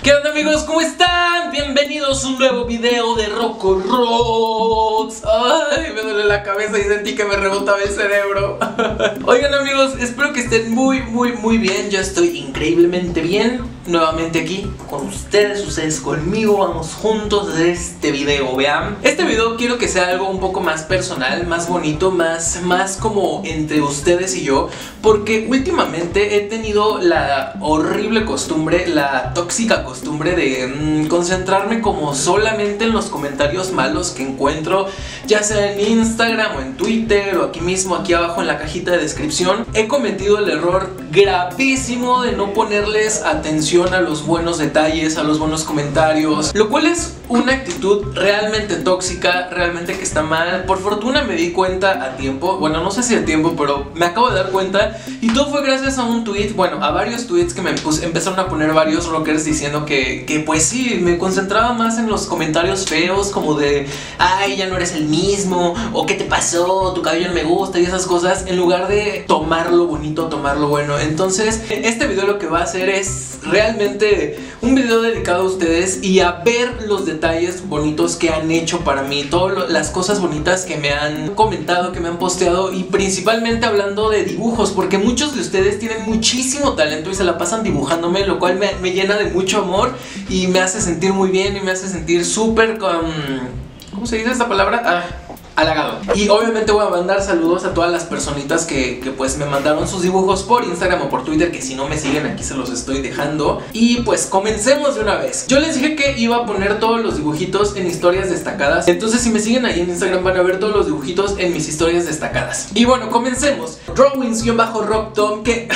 ¿Qué onda, amigos? ¿Cómo están? Bienvenidos a un nuevo video de Rocco Rocks. Ay, me duele la cabeza y sentí que me rebotaba el cerebro. Oigan, amigos, espero que estén muy bien. Yo estoy increíblemente bien. Nuevamente aquí con ustedes conmigo. Vamos juntos de este video, vean. Este video quiero que sea algo un poco más personal, más bonito, más como entre ustedes y yo, porque últimamente he tenido la horrible costumbre, la tóxica costumbre de concentrarme como solamente en los comentarios malos que encuentro, ya sea en Instagram o en Twitter o aquí mismo, aquí abajo en la cajita de descripción. He cometido el error gravísimo de no ponerles atención a los buenos detalles, a los buenos comentarios, lo cual es una actitud realmente tóxica, realmente que está mal. Por fortuna me di cuenta a tiempo, bueno, no sé si a tiempo, pero me acabo de dar cuenta, y todo fue gracias a un tweet, bueno, a varios tweets que empezaron a poner varios rockers diciendo que pues sí, me concentraba más en los comentarios feos, como de ay, ya no eres el mismo, o qué te pasó, tu cabello no me gusta y esas cosas, en lugar de tomar lo bonito, tomar lo bueno. Entonces, este video lo que va a hacer es realmente un video dedicado a ustedes y a ver los detalles bonitos que han hecho para mí, todas las cosas bonitas que me han comentado, que me han posteado, y principalmente hablando de dibujos, porque muchos de ustedes tienen muchísimo talento y se la pasan dibujándome, lo cual me llena de mucho amor y me hace sentir muy bien y me hace sentir súper ¿cómo se dice esta palabra? Halagado. Y obviamente voy a mandar saludos a todas las personitas que pues me mandaron sus dibujos por Instagram o por Twitter, que si no me siguen aquí se los estoy dejando. Y pues comencemos de una vez. Yo les dije que iba a poner todos los dibujitos en historias destacadas, entonces si me siguen ahí en Instagram van a ver todos los dibujitos en mis historias destacadas. Y bueno, comencemos. Drawings-rocktom, que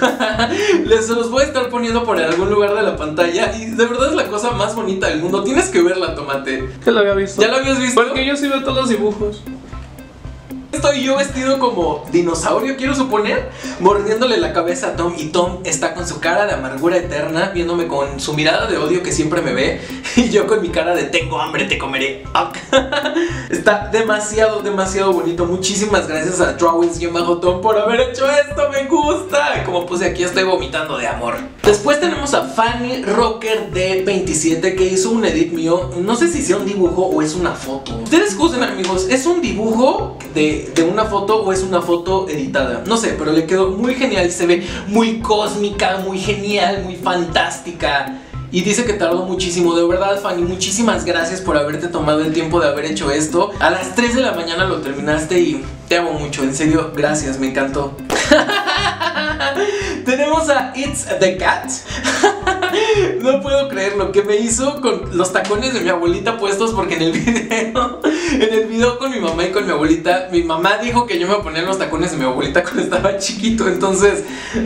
se los voy a estar poniendo por algún lugar de la pantalla, y de verdad es la cosa más bonita del mundo. Tienes que verla, Tomate. Que lo había visto. ¿Ya lo habías visto? Porque yo sí veo todos los dibujos. Estoy yo vestido como dinosaurio, quiero suponer, mordiéndole la cabeza a Tom, y Tom está con su cara de amargura eterna, viéndome con su mirada de odio que siempre me ve, y yo con mi cara de tengo hambre, te comeré. Está demasiado bonito. Muchísimas gracias a Drawings-Tom por haber hecho esto, me gusta. Como puse aquí, estoy vomitando de amor. Después tenemos a Fanny Rocker de 27, que hizo un edit mío. No sé si sea un dibujo o es una foto. Ustedes juzguen, amigos, ¿es un dibujo de una foto o es una foto editada? No sé, pero le quedó muy genial y se ve muy cósmica, muy genial, muy fantástica. Y dice que tardó muchísimo. De verdad, Fanny, muchísimas gracias por haberte tomado el tiempo de haber hecho esto. A las 3 de la mañana lo terminaste y te amo mucho, en serio, gracias, me encantó. Tenemos a It's the Cat. No puedo creer lo que me hizo con los tacones de mi abuelita puestos, porque en el video con mi mamá y con mi abuelita, mi mamá dijo que yo me ponía los tacones de mi abuelita cuando estaba chiquito, entonces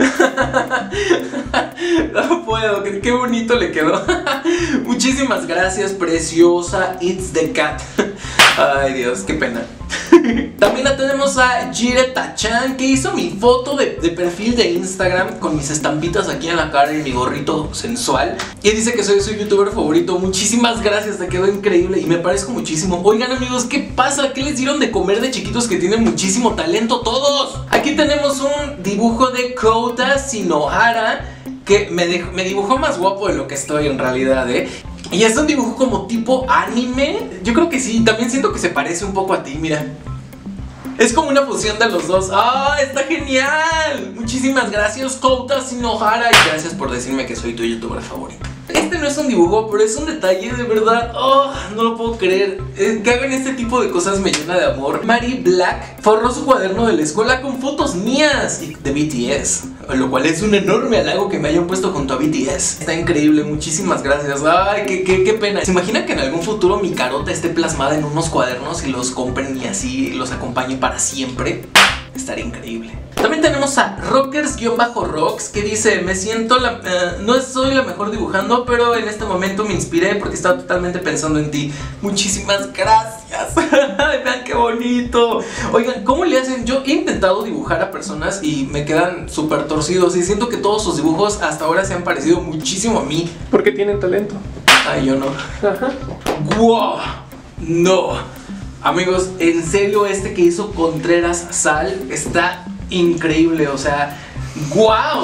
no puedo, qué bonito le quedó. Muchísimas gracias, preciosa It's the Cat. Ay, Dios, qué pena. También la tenemos a Jire-Tachan, que hizo mi foto de perfil de Instagram con mis estampitas aquí en la cara y mi gorrito sensual, y dice que soy su youtuber favorito. Muchísimas gracias, te quedó increíble y me parezco muchísimo. Oigan, amigos, ¿qué pasa? ¿Qué les dieron de comer de chiquitos que tienen muchísimo talento todos? Aquí tenemos un dibujo de Kouta Shinohara, que me dibujó más guapo de lo que estoy en realidad, y es un dibujo como tipo anime. Yo creo que sí, también siento que se parece un poco a ti, mira. Es como una fusión de los dos. ¡Ah, está genial! Muchísimas gracias, Kouta Shinohara, y gracias por decirme que soy tu youtuber favorito. Este no es un dibujo, pero es un detalle, de verdad. Oh, no lo puedo creer. Que hagan este tipo de cosas me llena de amor. Mary Black forró su cuaderno de la escuela con fotos mías y de BTS, lo cual es un enorme halago que me hayan puesto junto a BTS. Está increíble, muchísimas gracias. Ay, qué pena. ¿Se imagina que en algún futuro mi carota esté plasmada en unos cuadernos y los compren y así los acompañe para siempre? Estaría increíble. También tenemos a Rockers-Rocks, que dice: me siento no soy la mejor dibujando, pero en este momento me inspiré porque estaba totalmente pensando en ti. Muchísimas gracias. Vean qué bonito. Oigan, ¿cómo le hacen? Yo he intentado dibujar a personas y me quedan súper torcidos, y siento que todos sus dibujos hasta ahora se han parecido muchísimo a mí. Porque tienen talento. Ay, yo no. Ajá. ¡Wow! No. Amigos, en serio, este que hizo Contreras Sal está increíble, o sea, ¡wow!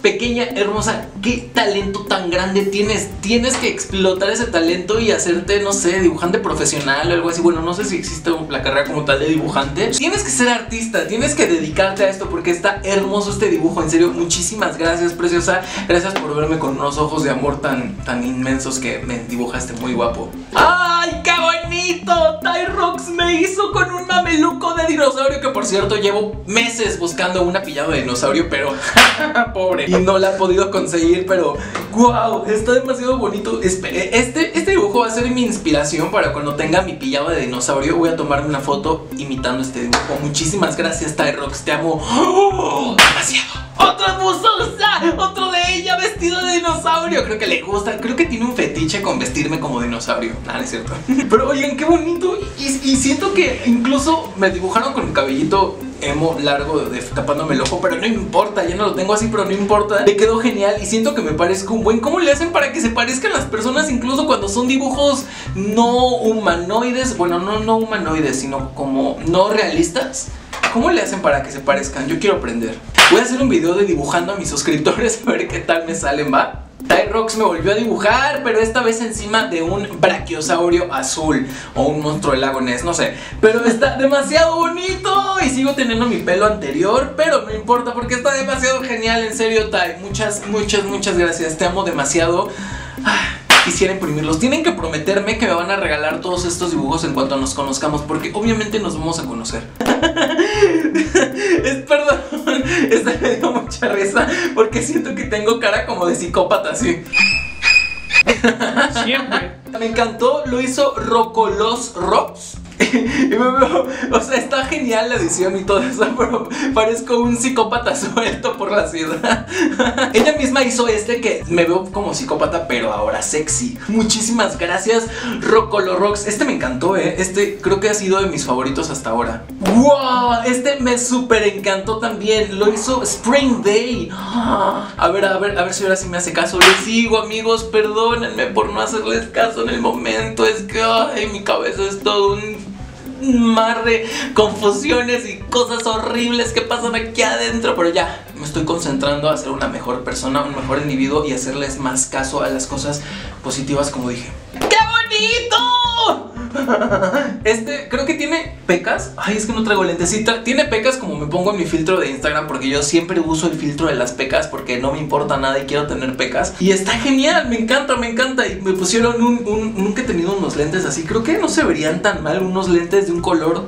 pequeña, hermosa, qué talento tan grande tienes. Tienes que explotar ese talento y hacerte, no sé, dibujante profesional o algo así. Bueno, no sé si existe la carrera como tal de dibujante. Tienes que ser artista, tienes que dedicarte a esto porque está hermoso este dibujo. En serio, muchísimas gracias, preciosa. Gracias por verme con unos ojos de amor tan inmensos que me dibujaste muy guapo. ¡Ay, qué bonito! Tyrox me hizo con un mameluco de dinosaurio, que por cierto llevo meses buscando una pijama de dinosaurio, pero pobre, y no la he podido conseguir. Pero wow, está demasiado bonito. Este dibujo va a ser mi inspiración para cuando tenga mi pijama de dinosaurio. Voy a tomarme una foto imitando este dibujo. Muchísimas gracias, Tyrox, te amo demasiado. ¡Otra buzosa! ¡Otro de ella vestido de dinosaurio! Creo que le gusta, creo que tiene un fetiche con vestirme como dinosaurio. No es cierto. Pero oigan, qué bonito. Y siento que incluso me dibujaron con el cabellito emo largo tapándome el ojo, pero no importa, ya no lo tengo así, pero no importa. Le quedó genial y siento que me parezco un buen. ¿Cómo le hacen para que se parezcan las personas incluso cuando son dibujos no humanoides? Bueno, no humanoides, sino como no realistas. ¿Cómo le hacen para que se parezcan? Yo quiero aprender. Voy a hacer un video de dibujando a mis suscriptores a ver qué tal me salen, ¿va? Tyrox me volvió a dibujar, pero esta vez encima de un brachiosaurio azul o un monstruo del lago Ness, no sé. Pero está demasiado bonito y sigo teniendo mi pelo anterior, pero no importa porque está demasiado genial, en serio, Ty. Muchas gracias, te amo demasiado. Quisiera imprimirlos. Tienen que prometerme que me van a regalar todos estos dibujos en cuanto nos conozcamos, porque obviamente nos vamos a conocer. Perdón, esta me dio mucha risa porque siento que tengo cara como de psicópata así. Siempre. Me encantó, lo hizo Rocolos Rocks. Y me veo, o sea, está genial la edición y todo eso, pero parezco un psicópata suelto por la ciudad. Ella misma hizo que me veo como psicópata, pero ahora sexy. Muchísimas gracias, Rocolorox. Me encantó, creo que ha sido de mis favoritos hasta ahora. ¡Wow! Me súper encantó también. Lo hizo Spring Day. A ver si ahora sí me hace caso. Les digo, amigos, perdónenme por no hacerles caso en el momento. Es que, ay, mi cabeza es todo un mar de confusiones y cosas horribles que pasan aquí adentro. Pero ya, me estoy concentrando a ser una mejor persona, un mejor individuo y hacerles más caso a las cosas positivas, como dije. ¡Qué bonito! Creo que tiene pecas. Ay, es que no traigo lentecita. Tiene pecas como me pongo en mi filtro de Instagram, porque yo siempre uso el filtro de las pecas porque no me importa nada y quiero tener pecas. Y está genial, me encanta. Y me pusieron nunca he tenido unos lentes así. Creo que no se verían tan mal unos lentes de un color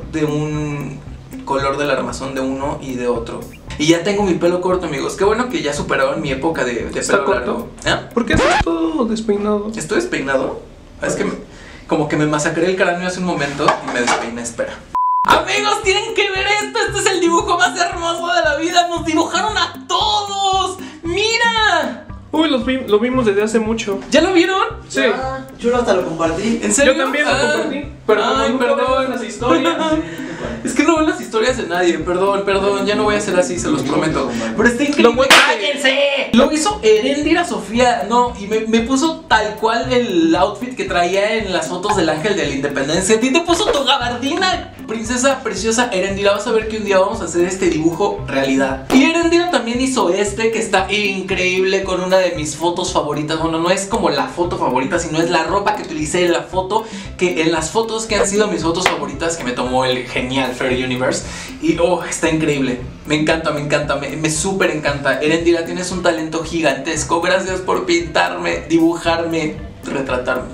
del armazón de uno y de otro. Y ya tengo mi pelo corto, amigos. Qué bueno que ya superaron mi época de pelo largo. ¿Por qué estás todo despeinado? ¿Estoy despeinado? Es que como que me masacré el cráneo hace un momento y me despeiné, espera. Amigos, tienen que ver esto. Este es el dibujo más hermoso de la vida. Nos dibujaron a todos. ¡Mira! Uy, lo vimos desde hace mucho. ¿Ya lo vieron? Sí. Yo hasta lo compartí. ¿En serio? Yo también lo compartí. Pero perdón. las historias. Es que no veo las historias de nadie. Perdón, ya no voy a hacer así, se los prometo. Pero está increíble. ¡Cállense! Lo hizo Erendira Sofía, no, y me puso tal cual el outfit que traía en las fotos del Ángel de la Independencia. A ti te puso tu gabardina, princesa preciosa Erendira. Vas a ver que un día vamos a hacer este dibujo realidad. Y Erendira también hizo que está increíble, con una de mis fotos favoritas. Bueno, no es como la foto favorita, sino es la ropa que utilicé en la foto, que en las fotos que han sido mis fotos favoritas que me tomó el genial Fair Universe. Y está increíble. Me encanta, me súper encanta. Erendira, tienes un talento gigantesco. Gracias por pintarme, dibujarme, retratarme.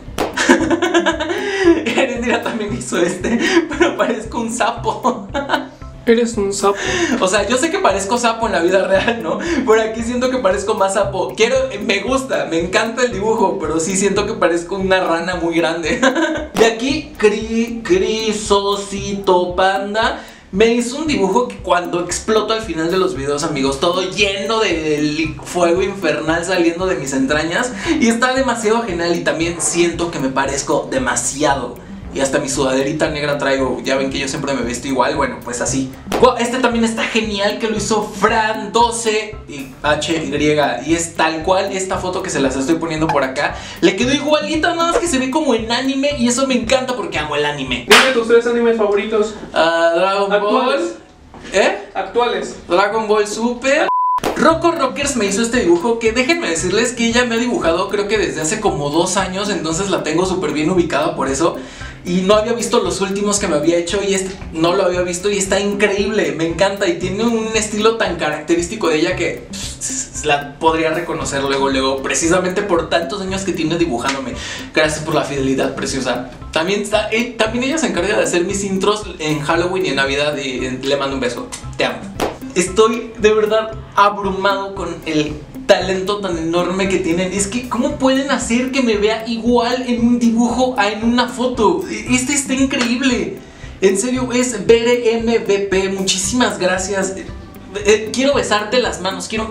Erendira también hizo pero parezco un sapo. Eres un sapo. O sea, yo sé que parezco sapo en la vida real, ¿no? Pero aquí siento que parezco más sapo. Me gusta, me encanta el dibujo, pero sí siento que parezco una rana muy grande. Y aquí, Crisosito Panda me hizo un dibujo que cuando exploto al final de los videos, amigos, todo lleno de fuego infernal saliendo de mis entrañas. Y está demasiado genial y también siento que me parezco demasiado. Y hasta mi sudaderita negra traigo. Ya ven que yo siempre me visto igual. Bueno, pues así. También está genial, que lo hizo Fran12HY. Y es tal cual esta foto que se las estoy poniendo por acá. Le quedó igualita, nada más que se ve como en anime. Y eso me encanta porque amo el anime. Dime tus 3 animes favoritos. Dragon Ball. Actuales. ¿Eh? Actuales. Dragon Ball Super. Rocco Rockers me hizo este dibujo que déjenme decirles que ella me ha dibujado creo que desde hace como 2 años, entonces la tengo súper bien ubicada por eso. Y no había visto los últimos que me había hecho y este no lo había visto y está increíble, me encanta y tiene un estilo tan característico de ella que la podría reconocer luego, precisamente por tantos años que tiene dibujándome. Gracias por la fidelidad, preciosa. También ella se encarga de hacer mis intros en Halloween y en Navidad y le mando un beso. Te amo. Estoy de verdad abrumado con el talento tan enorme que tienen. Es que ¿cómo pueden hacer que me vea igual en un dibujo a en una foto? Este está increíble. En serio, es BRMVP. Muchísimas gracias. Quiero besarte las manos. Quiero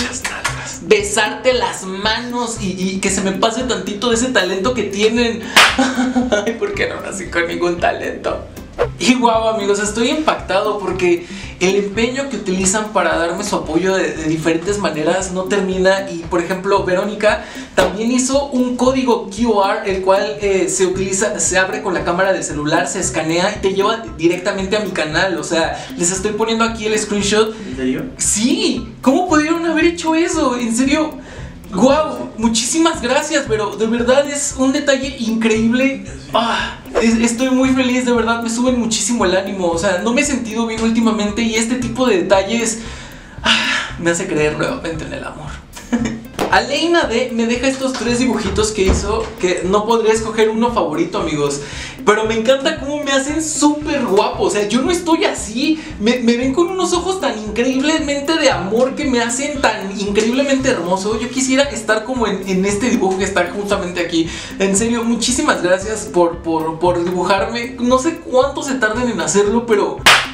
besarte las manos y que se me pase tantito de ese talento que tienen. Ay, ¿por qué no nací con ningún talento? Y guau, amigos, estoy impactado porque el empeño que utilizan para darme su apoyo de diferentes maneras no termina. Y por ejemplo, Verónica también hizo un código QR, el cual se abre con la cámara del celular, se escanea y te lleva directamente a mi canal. O sea, les estoy poniendo aquí el screenshot. ¿En serio? Sí, ¿cómo pudieron haber hecho eso? En serio, guau, muchísimas gracias, pero de verdad es un detalle increíble. Estoy muy feliz, de verdad, me suben muchísimo el ánimo. O sea, no me he sentido bien últimamente y este tipo de detalles me hace creer nuevamente en el amor. Aleina D me deja estos 3 dibujitos que hizo, que no podría escoger uno favorito, amigos, pero me encanta cómo me hacen súper guapo. O sea, yo no estoy así, me ven con unos ojos tan increíblemente de amor que me hacen tan increíblemente hermoso. Yo quisiera estar como en este dibujo que está justamente aquí. En serio, muchísimas gracias por dibujarme. No sé cuánto se tarden en hacerlo, pero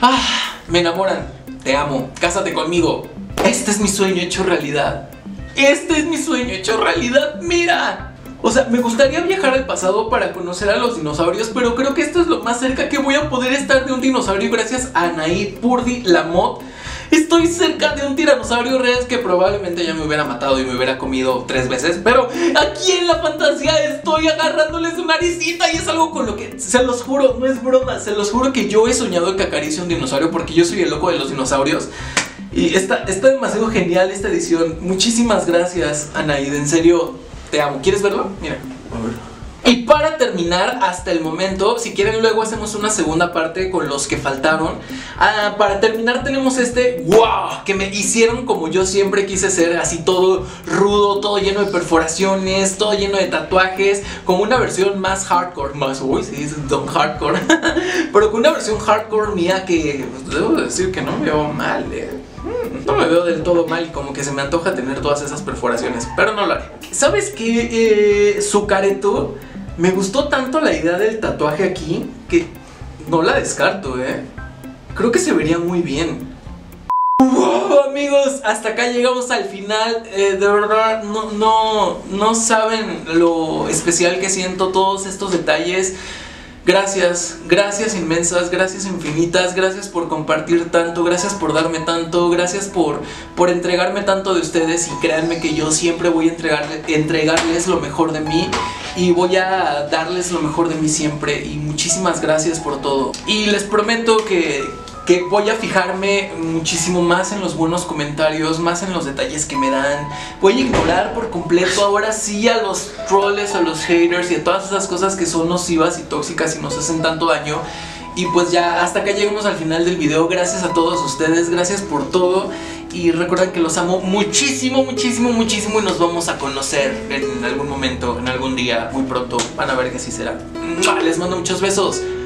me enamoran. Te amo, cásate conmigo. Este es mi sueño hecho realidad. Este es mi sueño hecho realidad, mira. O sea, me gustaría viajar al pasado para conocer a los dinosaurios, pero creo que esto es lo más cerca que voy a poder estar de un dinosaurio gracias a Anaí Purdy Lamotte. Estoy cerca de un tiranosaurio rex que probablemente ya me hubiera matado y me hubiera comido 3 veces, pero aquí en la fantasía estoy agarrándole su naricita y es algo con lo que, se los juro, no es broma, se los juro que yo he soñado que acaricie un dinosaurio porque yo soy el loco de los dinosaurios. Y está demasiado genial esta edición. Muchísimas gracias, Anaíd, en serio, te amo. ¿Quieres verlo? Mira. A ver. Y para terminar, hasta el momento, si quieren luego hacemos una segunda parte con los que faltaron. Para terminar tenemos este, wow, que me hicieron como yo siempre quise ser, así todo rudo, todo lleno de perforaciones, todo lleno de tatuajes, como una versión más hardcore, uy, sí, es don hardcore, pero con una versión hardcore mía que, debo decir que no me veo mal, no me veo del todo mal y como que se me antoja tener todas esas perforaciones, pero no lo haré. ¿Sabes qué? Su careto, me gustó tanto la idea del tatuaje aquí que no la descarto, creo que se vería muy bien. ¡Wow, amigos! Hasta acá llegamos al final. De verdad, no saben lo especial que siento todos estos detalles. Gracias, gracias inmensas, gracias infinitas, gracias por compartir tanto, gracias por darme tanto, gracias por entregarme tanto de ustedes y créanme que yo siempre voy a entregarles lo mejor de mí y voy a darles lo mejor de mí siempre y muchísimas gracias por todo. Y les prometo que voy a fijarme muchísimo más en los buenos comentarios, más en los detalles que me dan. Voy a ignorar por completo ahora sí a los trolls, a los haters y a todas esas cosas que son nocivas y tóxicas y nos hacen tanto daño. Y pues ya hasta acá llegamos al final del video. Gracias a todos ustedes, gracias por todo. Y recuerden que los amo muchísimo, muchísimo, muchísimo. Y nos vamos a conocer en algún momento, en algún día, muy pronto. Van a ver que así será. Les mando muchos besos.